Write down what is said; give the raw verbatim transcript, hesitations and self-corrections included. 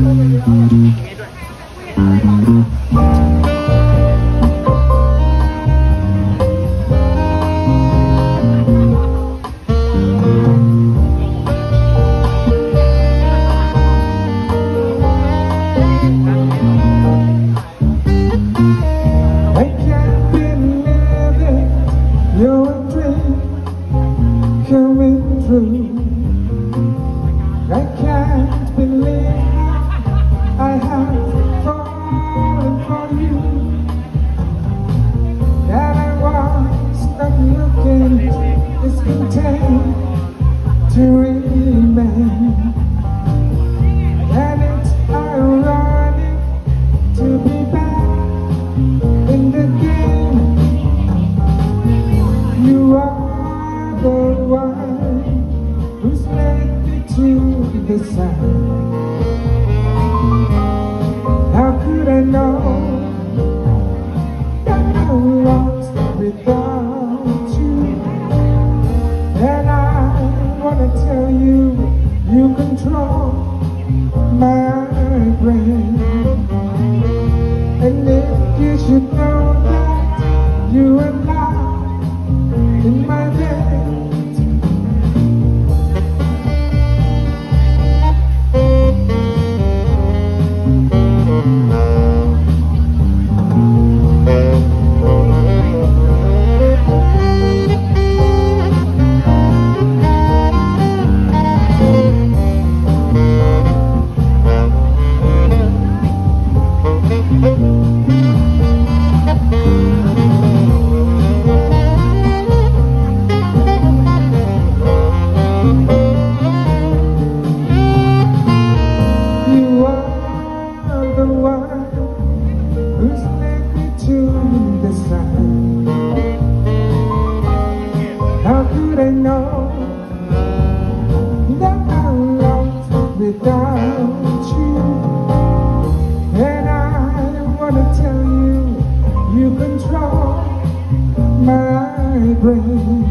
I can't believe I have fallen for you, that I was not looking is content to remain, and it's ironic to be back in the game. You are the one who's led me to the sun. How could I know that I'm lost without you? And I wanna tell you, you control my brain. And if you should know that you are not in my bed, who's led me to the sun. How could I know that I'm lost without you? And I wanna tell you, you control my brain.